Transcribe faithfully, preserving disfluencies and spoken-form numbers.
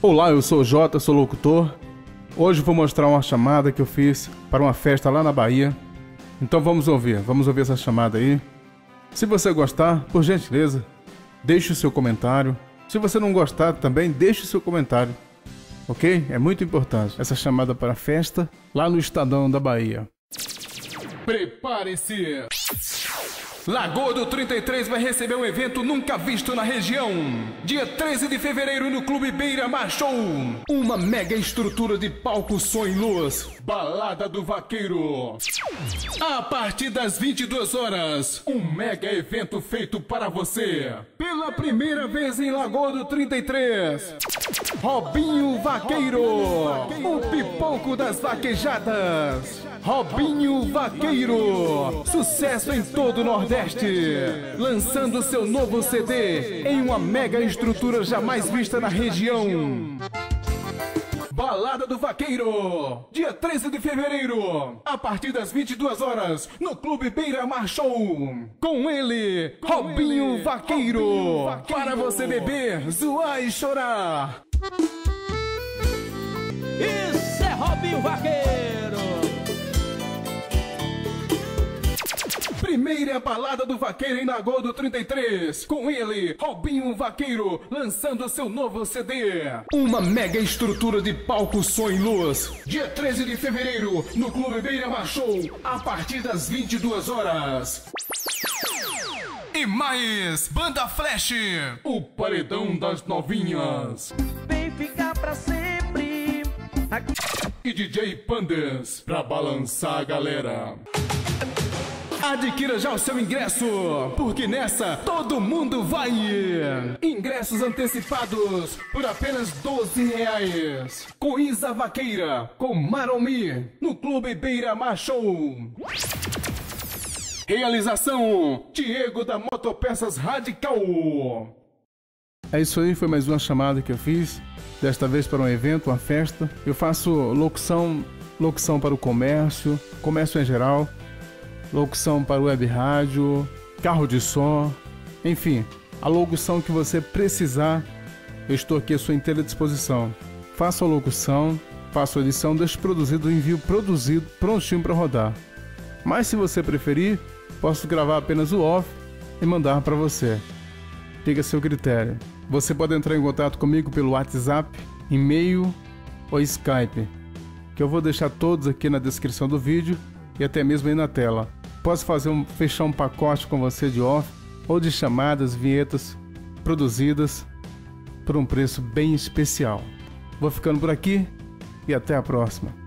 Olá, eu sou o Jota, sou locutor. Hoje vou mostrar uma chamada que eu fiz para uma festa lá na Bahia. Então vamos ouvir, vamos ouvir essa chamada aí. Se você gostar, por gentileza, deixe o seu comentário. Se você não gostar também, deixe o seu comentário. Ok? É muito importante essa chamada para a festa lá no Estadão da Bahia. Prepare-se! Lagoa do trinta e três vai receber um evento nunca visto na região. Dia treze de fevereiro no Clube Beira-Mar Show. Uma mega estrutura de palco, som e luz. Balada do Vaqueiro. A partir das vinte e duas horas, um mega evento feito para você. Pela primeira vez em Lagoa do trinta e três. Robinho Vaqueiro. O pipoco das vaquejadas. Robinho Vaqueiro, sucesso em todo o Nordeste, lançando seu novo C D em uma mega estrutura jamais vista na região. Balada do Vaqueiro, dia treze de fevereiro, a partir das vinte e duas horas, no Clube Beira-Mar Show. Com ele, Com Robinho, ele Vaqueiro, Robinho Vaqueiro, para você beber, zoar e chorar. Isso é Robinho Vaqueiro. Primeira balada do Vaqueiro em Lagoa do trinta e três. Com ele, Robinho Vaqueiro, lançando seu novo C D. Uma mega estrutura de palco, som e luz. Dia treze de fevereiro, no Clube Beira-Mar Show, a partir das vinte e duas horas. E mais, Banda Flash, o paredão das novinhas. Vem ficar pra sempre. E D J Pandas, pra balançar a galera. Adquira já o seu ingresso, porque nessa todo mundo vai! Ingressos antecipados por apenas doze reais. Com Isa Vaqueira, com Maromi, no Clube Beira-Mar Show. Realização, Diego da Motopeças Radical. É isso aí, foi mais uma chamada que eu fiz. Desta vez para um evento, uma festa. Eu faço locução, locução para o comércio, comércio em geral. Locução para web rádio, carro de som, enfim, a locução que você precisar, eu estou aqui à sua inteira disposição. Faço a locução, faço a edição, deixo produzido, envio produzido, prontinho para rodar. Mas se você preferir, posso gravar apenas o off e mandar para você. Fica a seu critério. Você pode entrar em contato comigo pelo WhatsApp, e-mail ou Skype, que eu vou deixar todos aqui na descrição do vídeo e até mesmo aí na tela. Posso fazer um, fechar um pacote com você de off ou de chamadas, vinhetas produzidas por um preço bem especial. Vou ficando por aqui e até a próxima.